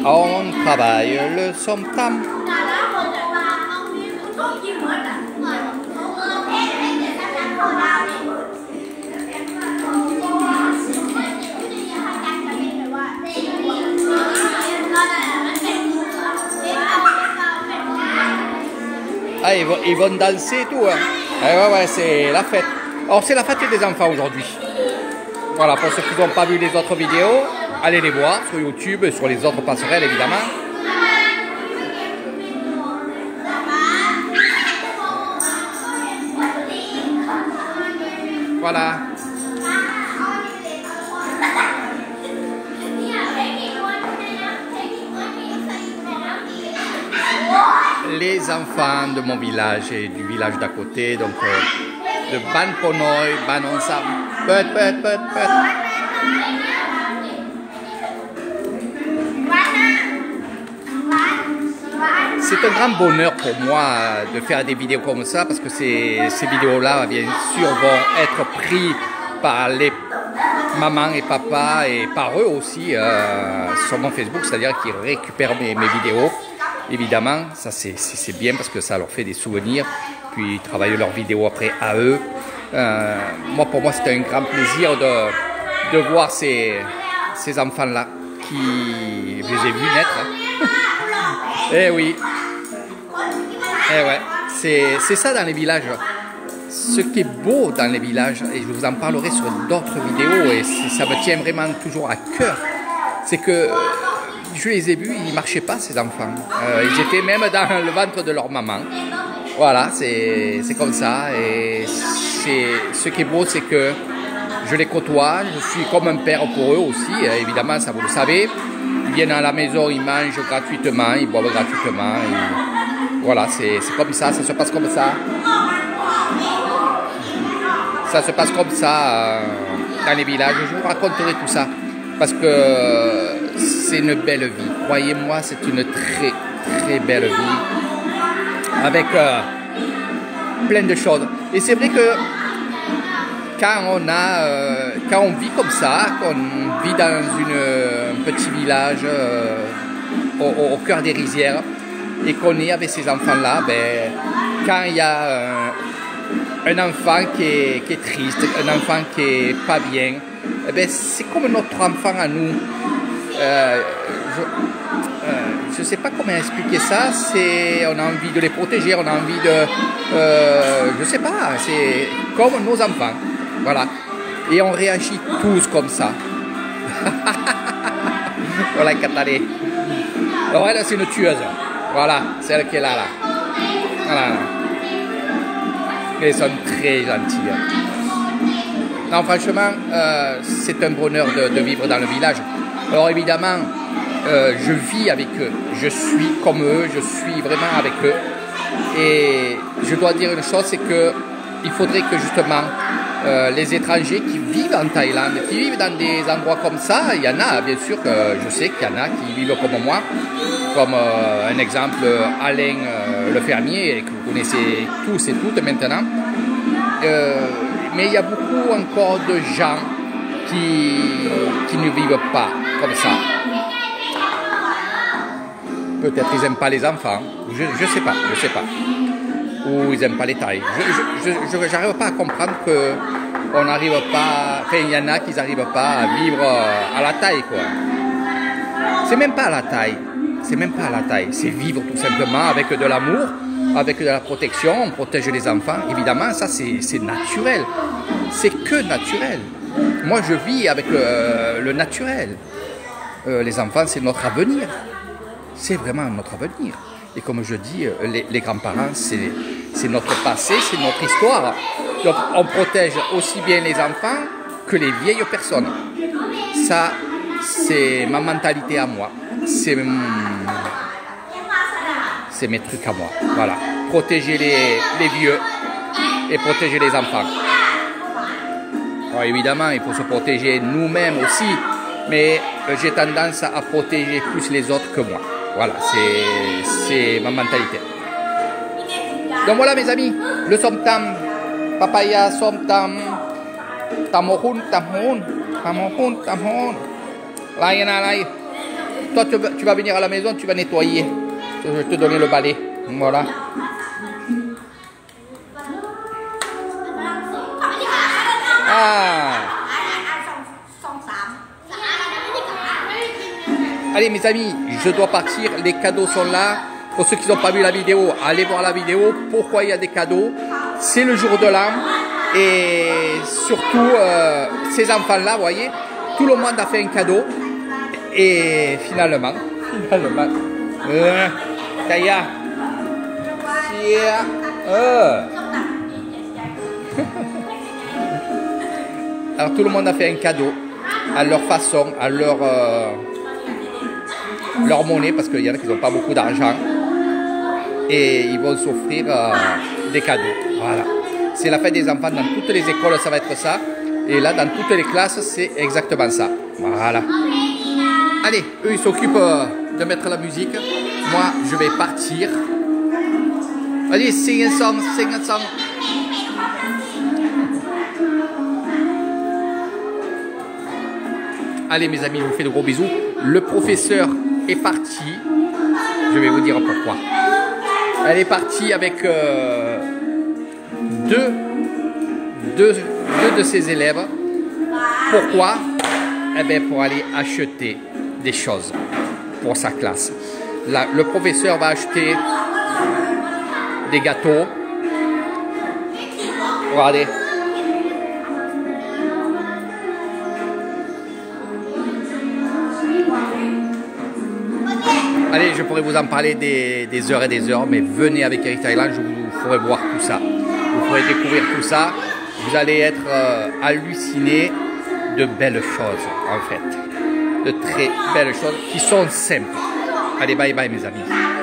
On travaille le somtam. Ah, ils vont danser et tout. Hein. Ouais, c'est la fête. Alors, c'est la fête des enfants aujourd'hui. Voilà, pour ceux qui n'ont pas vu les autres vidéos, allez les voir sur YouTube et sur les autres passerelles, évidemment. Voilà. Les enfants de mon village et du village d'à côté, donc de Ban Ponoy, Ban Onsam, peut. C'est un grand bonheur pour moi de faire des vidéos comme ça parce que ces vidéos-là, bien sûr, vont être prises par les mamans et papas et par eux aussi sur mon Facebook, c'est-à-dire qu'ils récupèrent mes vidéos. Évidemment, ça c'est bien parce que ça leur fait des souvenirs, puis ils travaillent leurs vidéos après à eux. Pour moi, c'était un grand plaisir de voir ces enfants-là qui, je les ai vus naître. Eh oui, eh ouais, c'est ça dans les villages. Ce qui est beau dans les villages, et je vous en parlerai sur d'autres vidéos, et ça me tient vraiment toujours à cœur, c'est que je les ai vus, ils ne marchaient pas ces enfants. Ils étaient même dans le ventre de leur maman. Voilà, c'est comme ça. Et ce qui est beau, c'est que je les côtoie. Je suis comme un père pour eux aussi. Évidemment, ça vous le savez. Ils viennent à la maison, ils mangent gratuitement, ils boivent gratuitement. Voilà, c'est comme ça, ça se passe comme ça. Ça se passe comme ça dans les villages. Je vous raconterai tout ça. Parce que c'est une belle vie. Croyez-moi, c'est une très belle vie. Avec plein de choses. Et c'est vrai que quand on vit comme ça, qu'on vit dans un petit village au cœur des rizières et qu'on est avec ces enfants-là, ben, quand il y a un enfant qui est triste, un enfant qui est pas bien, eh ben, c'est comme notre enfant à nous. Je ne sais pas comment expliquer ça. On a envie de les protéger, on a envie de... je ne sais pas, c'est comme nos enfants. Voilà. Et on réagit tous comme ça. Voilà, Katale. Alors elle, c'est une tueuse. Voilà, celle qui est là. Voilà. Elles sont très gentilles. Non, franchement, c'est un bonheur de vivre dans le village. Alors évidemment, je vis avec eux, je suis comme eux, je suis vraiment avec eux. Et je dois dire une chose, c'est qu'il faudrait que justement les étrangers qui vivent en Thaïlande, qui vivent dans des endroits comme ça, il y en a, bien sûr, que je sais qu'il y en a qui vivent comme moi, comme un exemple Alain le fermier, que vous connaissez tous et toutes maintenant. Mais il y a beaucoup encore de gens qui ne vivent pas comme ça. Peut-être qu'ils n'aiment pas les enfants, je sais pas. Ou ils n'aiment pas les Thaïs. Je n'arrive pas à comprendre qu'on n'arrive pas... Enfin, il y en a qui n'arrivent pas à vivre à la Thaï, quoi. C'est même pas à la Thaï. C'est vivre tout simplement avec de l'amour, avec de la protection. On protège les enfants. Évidemment, ça, c'est naturel. C'est que naturel. Moi, je vis avec le naturel. Les enfants, c'est notre avenir. C'est vraiment notre avenir. Et comme je dis, les grands-parents, c'est notre passé, c'est notre histoire. Donc, on protège aussi bien les enfants que les vieilles personnes. Ça, c'est ma mentalité à moi. C'est mes trucs à moi. Voilà. Protéger les vieux et protéger les enfants. Alors, évidemment, il faut se protéger nous-mêmes aussi. Mais j'ai tendance à protéger plus les autres que moi. Voilà, c'est ma mentalité. Donc voilà mes amis, le somtam, papaya somtam, tamohun, lai. toi, tu vas venir à la maison, tu vas nettoyer. Je vais te donner le balai. Voilà. Ah. Allez mes amis, je dois partir. Les cadeaux sont là. Pour ceux qui n'ont pas vu la vidéo, allez voir la vidéo. Pourquoi il y a des cadeaux? C'est le jour de l'an. Et surtout, ces enfants-là, vous voyez, tout le monde a fait un cadeau. Et finalement, Kaya, alors tout le monde a fait un cadeau à leur façon, à leur monnaie, parce qu'il y en a qui n'ont pas beaucoup d'argent. Et ils vont s'offrir des cadeaux. Voilà. C'est la fête des enfants dans toutes les écoles, ça va être ça. Et là, dans toutes les classes, c'est exactement ça. Voilà. Allez, eux, ils s'occupent de mettre la musique. Moi, je vais partir. Allez, sing a song, sing a song. Allez, mes amis, je vous fais de gros bisous. Le professeur est parti. Je vais vous dire pourquoi. Elle est partie avec deux de ses élèves. Pourquoi? Eh bien, pour aller acheter des choses pour sa classe. Là, le professeur va acheter des gâteaux. Regardez. Allez, je pourrais vous en parler des heures et des heures, mais venez avec Eric Thailand, je vous ferai voir tout ça. Vous pourrez découvrir tout ça. Vous allez être hallucinés de belles choses, en fait. De très belles choses qui sont simples. Allez, bye bye mes amis.